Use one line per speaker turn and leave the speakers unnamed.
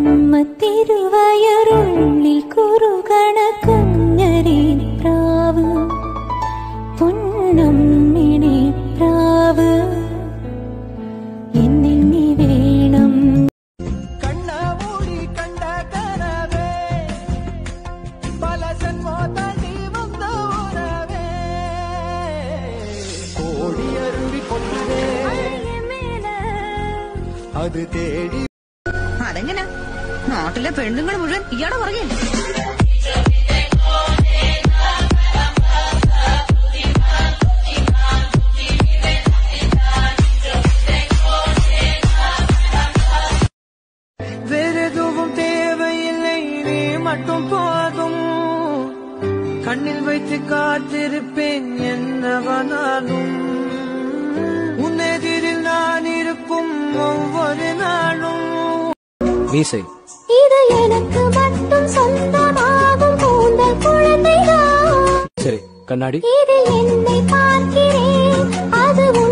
അമ്മ തിരുവയറുള്ളിൽ കുറുകണ കുഞ്ഞരി പ്രാവ് പൊന്നമ്മിണി പ്രാവ് എന്നെണ്ണി വേണം.
കണ്ണാമൂടി കണ്ട കനവേ പല ജന്മോ തടി വന്നവരവേ കോടിയരുവി കൊണ്ടേ അത് തേടി.
അതെങ്ങനെ നാട്ടിലെ പെണ്ണുങ്ങൾ മുഴുവൻ ഇയാടെ പുറകെ.
வேறெதுவும் தேவையில்லை நீ மட்டும் போதும். கண்ணில் வைத்து காத்திருப்பேன் என்னவனாலும். உன்னெதிரில் நான் இருக்கும் ஒவ்வொரு நாளும். மீசை
இது எனக்கு மட்டும் சொந்தமாகும் கூந்தல் குழந்தைதான்.
சரி கண்ணாடி
இதில் என்னை பார்க்கிறேன் அது